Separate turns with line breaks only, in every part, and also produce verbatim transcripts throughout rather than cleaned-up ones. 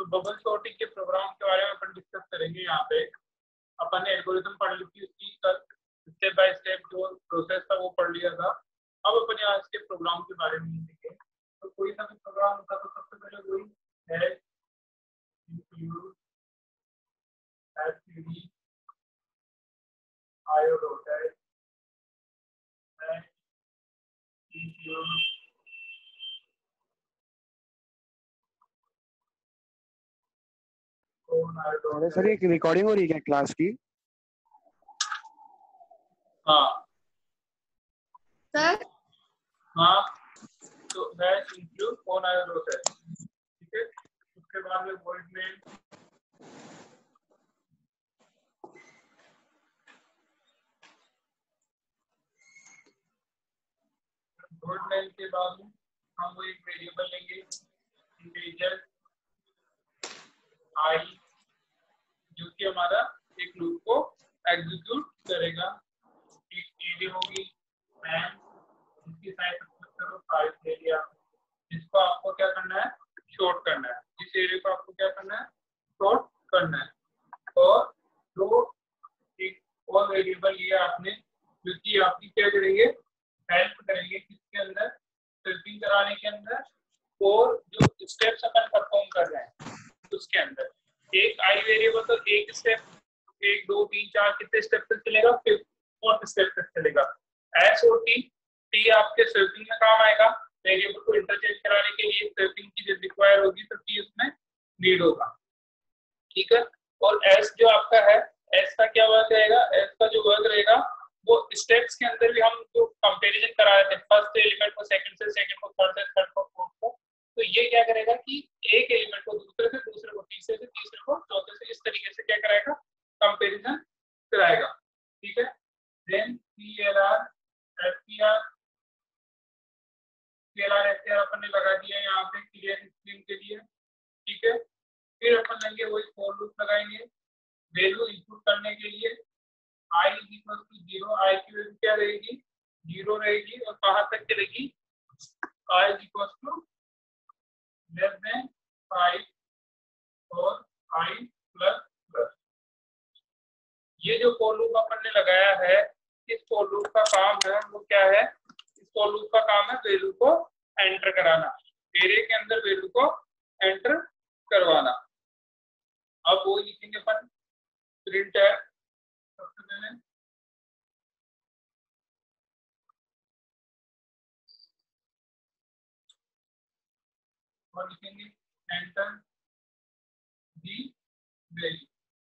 Bubble sorting के programme के बारे में अपन डिस्कस करेंगे। यहाँ पे अपन ने एल्गोरिथम पढ़ ली थी, उसकी स्टेप बाय स्टेप जो प्रोसेस था वो पढ़ लिया था। अब अपन यहाँ इसके प्रोग्राम के बारे में सीखेंगे। तो कोई सा भी प्रोग्राम होता तो सबसे पहले वही है include std io.h
अरे सर, ये रिकॉर्डिंग हो रही है क्या क्लास की?
हाँ
सर
हाँ, तो hash include conio dot h, ठीक है। उसके बाद में वॉइड नेम, वॉइड नेम के बाद में हम वो एक वेरिएबल लेंगे इंटीजर आई, जो कि हमारा एक लूप को एग्जीक्यूट करेगा। एक चीजें होगी एंड इसकी साइज करो फाइव ले लिया, जिसको आपको क्या करना है, शॉर्ट करना है। इस एरिया को आपको क्या करना है, शॉर्ट करना है। और दो एक और वेरिएबल लिया आपने, जो कि आपकी क्या करेंगे, हेल्प करेंगे किसके अंदर, सर्फिंग कराने के अंदर, और जो स्टेप्स अपन परफॉर्म कर रहे हैं उसके अंदर। एक आई वेरिएबल तो एक स्टेप, एक दो तीन चार कितने स्टेप तक चलेगा, फिफ्थ फोर्थ स्टेप तक चलेगा। एस और टी, टी आपके सर्फिंग में काम आएगा, वेरिएबल को इंटरचेंज कराने के लिए सर्फिंग की जब रिक्वायर होगी तो टी उसमें नीड होगा, ठीक है। और एस जो आपका है, एस का क्या वर्क रहेगा, एस का जो वर्क रहेगा वो स्टेप्स के अंदर भी हम जो कंपैरिजन करा रहे थे, फर्स्ट एलिमेंट को सेकंड से, सेकंड को थर्ड से, थर्ड को फोर्थ को, तो ये क्या करेगा कि एक एलिमेंट को दूसरे से, दूसरे को तीसरे से, तीसरे को चौथे से, इस तरीके से क्या कराएगा, कंपैरिजन कराएगा, ठीक है। Then CLR FPR, CLR FPR अपन ने लगा दिया यहाँ पे क्लियर स्क्रीन के लिए, ठीक है। फिर अपन लेंगे वही फॉर लूप लगाएंगे वैल्यू इनपुट करने के लिए। I is equal to zero, I की वैल्यू क्या रहेगी, जीरो रहेगी, और कहां तक चलेगी, I is equal to less than five और आई प्लस प्लस। ये जो फॉर लूप अपन ने लगाया है, इस फॉर लूप का काम है वो क्या है, इस फॉर लूप का काम है वैल्यू को एंटर कराना, एरे के अंदर वैल्यू को एंटर करवाना। अब वो लिखेंगे अपन प्रिंट है, सबसे पहले और लिखेंगे enter the value,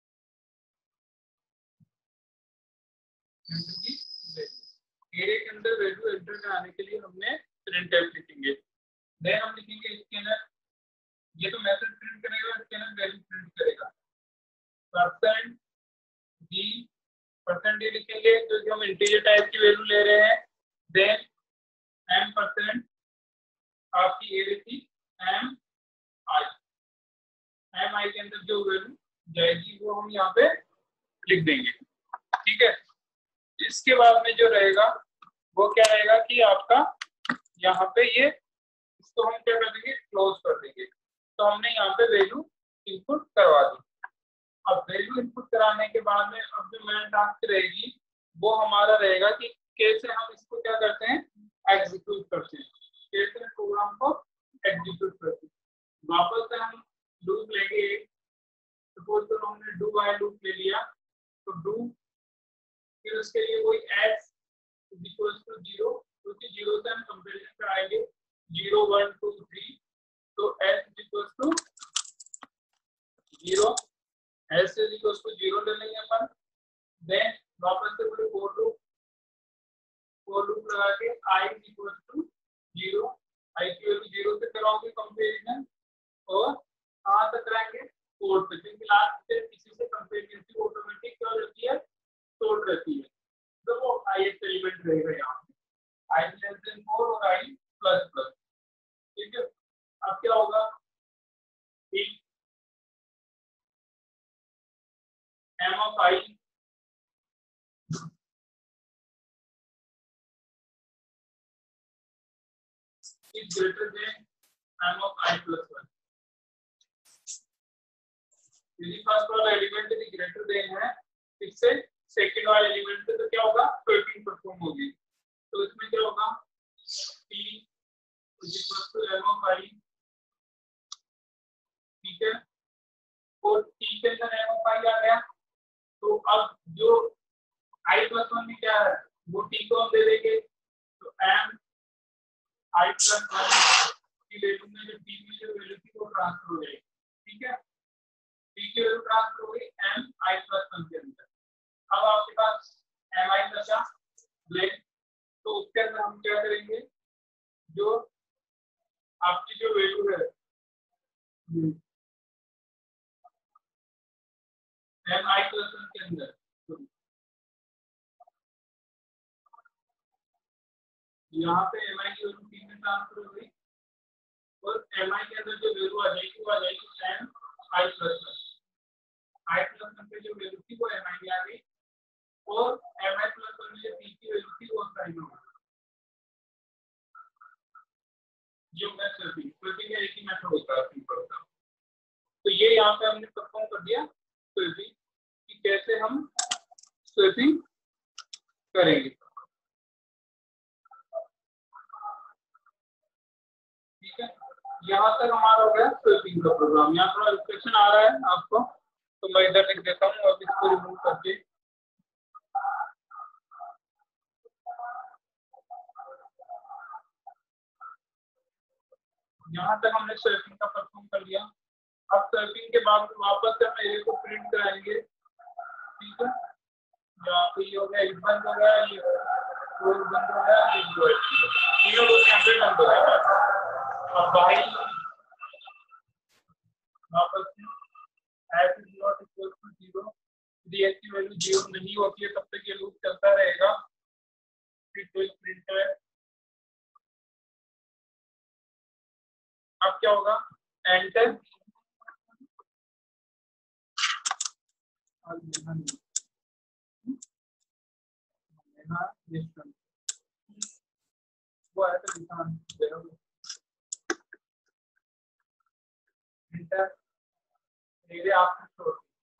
enter the value. Array के अंदर वैल्यू एंटर कराने के लिए हमने प्रिंट एफ लिखेंगे। देन हम लिखेंगे स्कैनर, ये तो मेथड प्रिंट करेगा, स्कैनर वैल्यू प्रिंट करेगा। परसेंट डी, परसेंट डी लिखेंगे क्योंकि हम इंटीजर टाइप की वैल्यू ले रहे हैं। देन एम परसेंट, आपकी एरे थी एम आई, एम आई के अंदर जो वैल्यू जाएगी वो हम यहाँ पे लिख देंगे, ठीक है। इसके बाद में जो रहेगा वो क्या रहेगा कि आपका यहाँ पे ये, इसको हम क्या कर देंगे, क्लोज कर देंगे। तो हमने यहाँ पे वैल्यू इनपुट करवा दी। अब वैल्यू इनपुट कराने के बाद में अब जो मेन टास्क रहेगी वो हमारा रहेगा कि कैसे हम इसको क्या करते हैं, एग्जीक्यूट करते हैं, कैसे प्रोग्राम को एग्जीक्यूट करते हैं। वापस से हम लूप लेंगे, सपोज तो हमने डू व्हाइल लूप ले लिया, तो डू, फिर उसके लिए वही X is equal to zero, क्योंकि जीरो से हम कंपैरिजन कराएंगे जीरो वन टू थ्री, तो X is equal to zero, S is equal to zero ले लेंगे अपन। देन वापस से वही फॉर लूप, फॉर लूप लगा के I is equal to zero, I की वैल्यू जीरो से कराओगे कंपैरिजन, और कहां तक कराएंगे, फोर पे, क्योंकि लास्ट से किसी से कंपैरिजन ऑटोमेटिक क्या रहती है, शॉर्ट रहती है। तो वो आई एक एलिमेंट रहेगा यहाँ पे, आई लेस देन फोर और आई प्लस प्लस, ठीक है। अब क्या होगा, M of I is greater than m of I plus one, यदि फर्स्ट वाला एलिमेंट यदि ग्रेटर देन है इससे सेकंड वाला एलिमेंट से, तो क्या होगा, स्वैपिंग परफॉर्म होगी। तो इसमें क्या होगा, t is equal to m of i, ठीक है, और t के अंदर m ऑफ i आ गया। तो अब जो i प्लस वन में क्या है वो t को हम दे देंगे, तो m i प्लस वन की वैल्यू में जो t में जो वैल्यू थी वो ट्रांसफर हो जाएगी, ठीक है, t की वैल्यू ट्रांसफर हो गई m i प्लस वन के अंदर। अब आपके पास m i बचा ब्लैक, तो उसके अंदर हम क्या करेंगे, जो आपकी जो वैल्यू है m i प्लस वन के अंदर, यहाँ पे m i की वैल्यू t में ट्रांसफर हो गई और m i के अंदर जो वैल्यू आ जाएगी वो आ जाएगी m i plus one. i plus one पे जो वैल्यू थी वो m i में आ गई और m i प्लस वन में जो t की वैल्यू थी वो साइन हो गई। ये मैं स्वैपिंग स्वैपिंग का एक ही मेथड होता है सिंपल सा। तो ये यहाँ पे हमने परफॉर्म कर दिया स्वैपिंग कि कैसे हम स्वैपिंग करेंगे, ठीक है। यहाँ तक हमारा हो गया स्वैपिंग का प्रोग्राम। यहाँ थोड़ा रिफ्लेक्शन आ रहा है आपको, तो मैं इधर लिख देता हूँ अब इसको रिमूव करके। यहाँ तक हमने स्वैपिंग का परफॉर्म कर लिया। अब स्वैपिंग के बाद वापस से हम एरे को प्रिंट कराएंगे, ठीक है। यहाँ पे ये हो गया, एक बंद हो गया, ये फोर बंद हो गया, ये दो तीनों लोग यहाँ पे बंद हो गया। अब भाई वापस से f is not equal to zero, यदि x की वैल्यू जीरो नहीं होती है तब तक ये लूप चलता रहेगा। फिर कोई प्रिंट है, अब क्या होगा, एंटर, वो है तो निशान एंटर, ये आपने छोड़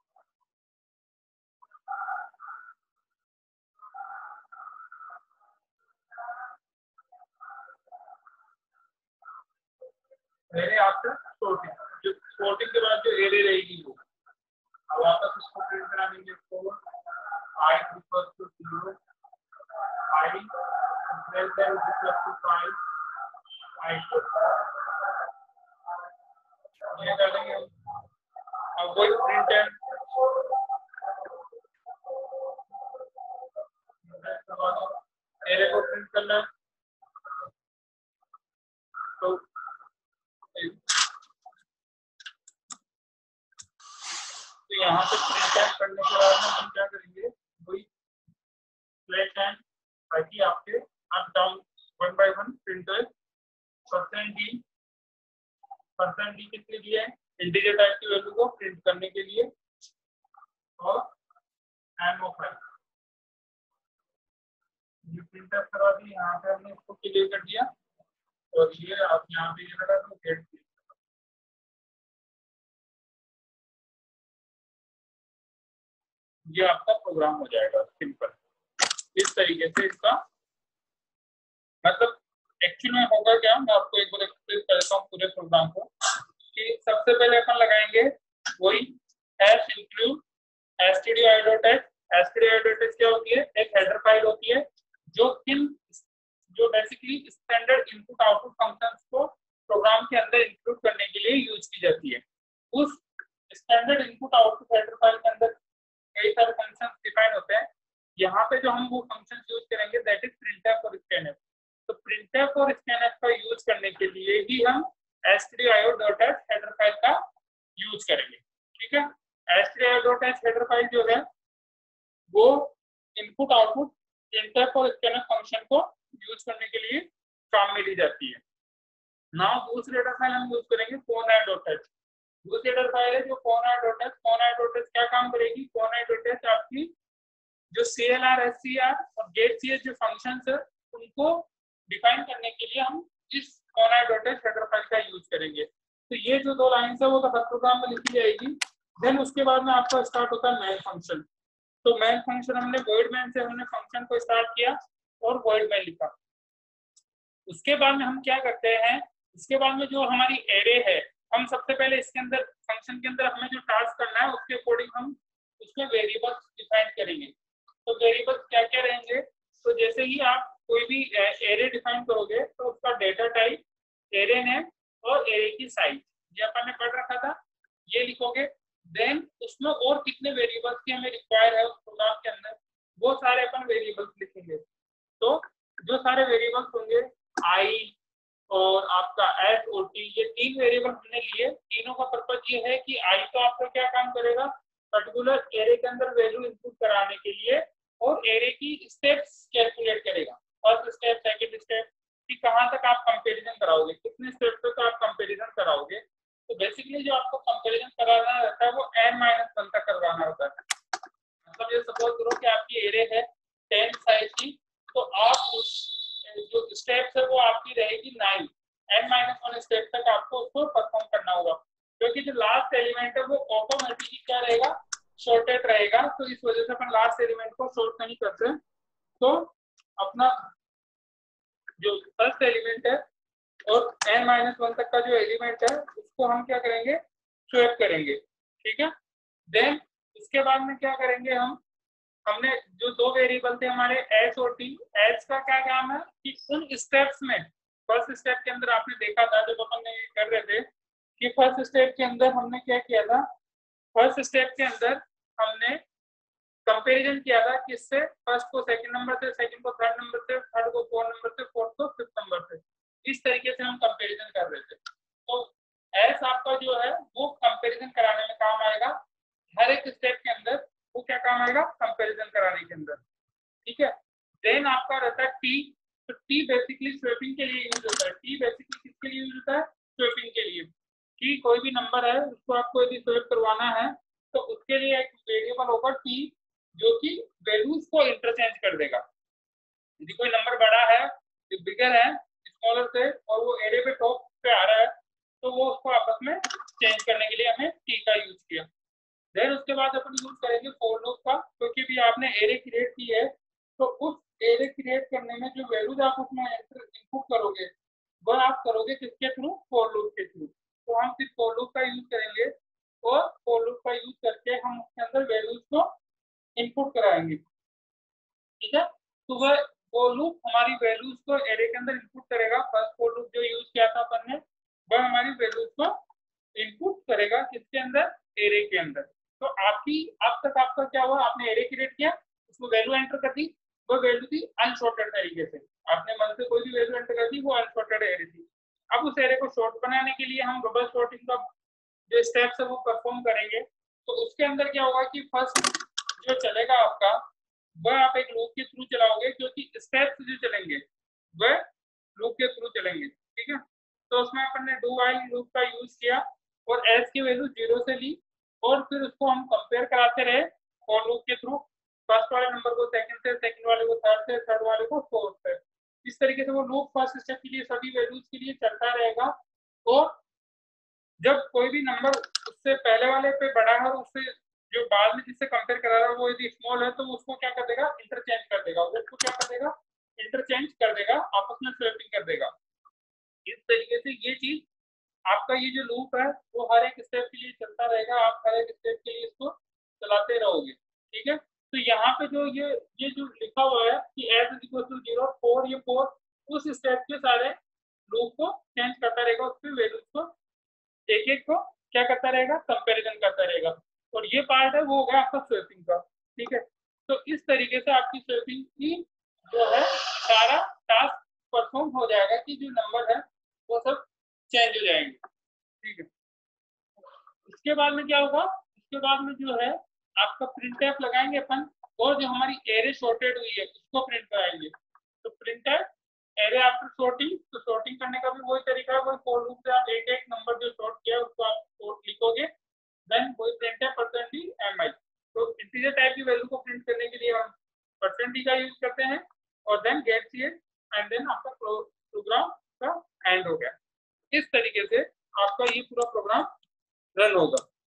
एरे आफ्टर सॉर्टिंग, जो सॉर्टिंग के बाद जो एरे रहेगी वो अब वापस इसको प्रिंट करा देंगे। For i equal to zero, i greater than equal to five, i ये कर देंगे। अब वही प्रिंट है, एरे को प्रिंट करना तो तो यहाँ पे प्रिंट करने के बाद में हम क्या करेंगे, वही फ्लैट टाइम ताकि आपके up down one by one printer percent D percent D किसके लिए, इंटीजर टाइप की वैल्यू को प्रिंट करने के लिए, और एम ऑफ आई ये प्रिंटर करवा दी। यहाँ पे हमने इसको क्लियर कर दिया और ये आप यहाँ पे ये लगा तो गेट, ये आपका प्रोग्राम हो जाएगा सिंपल। इस तरीके से इसका मतलब एक्चुअल में होगा क्या, मैं आपको एक बार एक्सप्लेन करता हूँ पूरे प्रोग्राम को। कि सबसे पहले अपन लगाएंगे वही हैश इंक्लूड stdio.h। stdio.h क्या होती है, एक हेडर फाइल होती है जो इन जो basically standard input output functions को प्रोग्राम के अंदर इंक्लूड करने के लिए यूज की जाती है। उस standard input output header file के अंदर कई सारे फंक्शंस डिफाइन होते हैं। यहाँ पे जो हम वो फंक्शंस यूज करेंगे दैट इज printf और scanf। तो printf और scanf का यूज करने के लिए ही हम stdio.h हेडर फाइल का यूज करेंगे, ठीक है। stdio.h हेडर फाइल जो है वो इनपुट आउटपुट printf और scanf फंक्शन को यूज करने के लिए काम में ली जाती है। नाउ दूसरी हेडर फाइल हम यूज करेंगे conai.h। दूसरी हेडर फाइल है जो conai.h। conai.h क्या काम करेगी, conai.h आपकी जो clr scr और getcs जो फंक्शंस है उनको डिफाइन करने के लिए हम इस conai.h हेडर फाइल का यूज करेंगे। तो ये जो दो लाइंस है वो तो हर प्रोग्राम में लिखी जाएगी, देन उसके बाद में आपका स्टार्ट होता है मेन फंक्शन। तो मेन फंक्शन हमने वॉइड मेन से हमने फंक्शन को स्टार्ट किया और वॉइड मेन लिखा। उसके बाद में हम क्या करते हैं, उसके बाद में जो हमारी एरे है, हम सबसे पहले इसके अंदर फंक्शन के अंदर हमें जो टास्क करना है उसके अकॉर्डिंग हम उसमें वेरिएबल्स डिफाइन करेंगे। तो वेरिएबल्स क्या क्या रहेंगे, तो जैसे ही आप कोई भी एरे डिफाइन करोगे तो उसका डेटा टाइप, एरे नेम और एरे की साइज, ये अपन ने पढ़ रखा था, ये लिखोगे। देन उसमें और कितने वेरिएबल्स की हमें रिक्वायर है उस प्रोग्राम के अंदर, वो सारे अपन वेरिएबल्स लिखेंगे। तो जो सारे वेरिएबल्स होंगे आई और आपका एस और टी, ये तीन वेरिएबल हमने लिए। तीनों का पर्पज ये है कि आई तो आपका क्या काम करेगा, पर्टिकुलर एरे के अंदर वैल्यू इनपुट कराने के लिए और एरे की स्टेप्स कैलकुलेट करेगा, फर्स्ट स्टेप, सेकंड स्टेप, कि कहां तक आप कंपैरिजन कराओगे, कितने स्टेप तक आप कंपैरिजन कराओगे। तो बेसिकली जो आपको कंपैरिजन कराना रहता है वो एन माइनस वन तक करवाना होता है। मतलब ये सपोज करो कि आपकी एरे है टेन साइज की, तो आप उस जो स्टेप्स है वो आपकी रहेगी nine, N minus one step तक आपको उसको परफॉर्म करना होगा, क्योंकि जो लास्ट एलिमेंट है वो ऑटोमेटिकली क्या रहेगा, शॉर्टेड रहेगा। तो इस वजह से अपन लास्ट एलिमेंट को शॉर्ट नहीं करते। तो अपना जो फर्स्ट एलिमेंट है और एन माइनस वन तक का जो एलिमेंट है उसको हम क्या करेंगे, स्वैप करेंगे, ठीक है। देन इसके बाद में क्या करेंगे हम, हमने जो दो वेरिएबल थे हमारे एच और टी, एच का क्या काम है कि उन स्टेप्स में, फर्स्ट स्टेप के अंदर आपने देखा था जब अपन ने कर रहे थे कि फर्स्ट स्टेप के अंदर हमने क्या किया था, फर्स्ट स्टेप के अंदर हमने कंपैरिजन किया था किससे, फर्स्ट को सेकंड नंबर से, सेकंड को थर्ड नंबर से, थर्ड को फोर्थ नंबर से, फोर्थ को फिफ्थ नंबर से, इस तरीके से हम कंपैरिजन कर रहे थे। तो एस आपका जो है वो कंपैरिजन कराने में काम आएगा, हर एक स्टेप के अंदर वो क्या काम आएगा, कंपैरिजन कराने के अंदर, ठीक है। देन आपका रहता है टी, तो टी बेसिकली स्वैपिंग के लिए यूज होता है। टी बेसिकली किसके लिए यूज होता है, स्वैपिंग के लिए, कि कोई भी नंबर है उसको आपको यदि स्वैप करवाना है तो उसके लिए एक वेरिएबल होगा टी, जो कि वैल्यूज को इंटरचेंज कर देगा। यदि कोई नंबर बड़ा है, बिगर है स्मॉलर से, और वो एरे पे टॉप पे आ रहा है, तो वो उसको आपस में चेंज करने के लिए हमें टी का यूज किया। देन उसके बाद अपन यूज करेंगे फॉर लूप का, क्योंकि भी आपने एरे क्रिएट की है तो उस एरे क्रिएट करने में जो वैल्यूज आप उसमें इनपुट करोगे वह आप करोगे किसके थ्रू, फॉर लूप के थ्रू। तो हम सिर्फ फॉर लूप का यूज करेंगे और फॉर लूप का यूज करके हम उसके अंदर वैल्यूज को इनपुट कराएंगे, ठीक है। तो वह फॉर लूप हमारी वैल्यूज को एरे के अंदर इनपुट करेगा। फर्स्ट फॉर लूप जो यूज किया था अपन ने, वह हमारी वैल्यूज को इनपुट करेगा किसके अंदर, एरे के अंदर। तो आपकी अब तक आपका क्या हुआ, आपने एरे क्रिएट किया, उसमें वैल्यू एंटर कर दी, वो वैल्यू थी अनसॉर्टेड तरीके से, आपने मन से कोई भी वैल्यू एंटर कर दी, वो अनसॉर्टेड एरे थी। अब उस एरे को शॉर्ट बनाने के लिए हम डबल शॉर्टिंग का जो स्टेप्स है वो परफॉर्म करेंगे। तो उसके अंदर क्या होगा कि फर्स्ट जो चलेगा आपका, वह आप एक लूप के थ्रू चलाओगे, क्योंकि स्टेप्स जो चलेंगे वह लूप के थ्रू चलेंगे, ठीक है। तो उसमें अपन ने डू व्हाइल लूप का यूज किया और एस की वैल्यू जीरो से ली और फिर उसको हम कंपेयर कराते रहे फॉर लूप के थ्रू, फर्स्ट वाले नंबर को सेकंड से, सेकंड वाले को थर्ड से, थर्ड वाले को फोर्थ से। इस तरीके से वो लूप फर्स्ट स्टेप के लिए सभी वैल्यूज के लिए चलता रहेगा। और जब कोई भी नंबर उससे पहले वाले पे बड़ा है और उससे जो बाद में जिससे कंपेयर करा रहा है वो यदि स्मॉल है तो उसको क्या कर देगा, इंटरचेंज कर देगा, उसको क्या कर देगा, इंटरचेंज कर देगा, आपस में स्वैपिंग कर देगा। इस तरीके से ये चीज आपका ये जो लूप है वो हर एक स्टेप के लिए चलता रहेगा, आप हर एक स्टेप के लिए इसको चलाते रहोगे, ठीक है। तो यहाँ पे जो ये ये जो लिखा हुआ है कि S is equal to zero, four, ये फोर उस स्टेप के सारे लूप को चेंज करता रहेगा, उसके वैल्यूज को एक एक को क्या करता रहेगा, कंपैरिजन करता रहेगा। और ये पार्ट है वो हो गया आपका स्वैपिंग का, ठीक है। तो इस तरीके से आपकी स्वैपिंग की जो है सारा टास्क परफॉर्म हो जाएगा कि जो नंबर है वो सब चेंज हो जाएंगे, ठीक है। इसके बाद में क्या होगा, इसके बाद में जो है आपका प्रिंटफ लगाएंगे अपन, और जो हमारी एरे शॉर्टेड हुई है उसको प्रिंट कराएंगे। तो प्रिंटफ एरे आफ्टर शॉर्टिंग, तो शॉर्टिंग करने का भी वही तरीका है, वही फॉर लूप से आप एक एक नंबर जो शॉर्ट किया उसको आप लिखोगे, देन वही printf percent D M I. तो इंटीजर टाइप की वैल्यू को प्रिंट करने के लिए हम परसेंट डी का यूज करते हैं और देन गेट सी एंड देन आपका प्रोग्राम का एंड हो गया। इस तरीके से आपका ये पूरा प्रोग्राम रन होगा।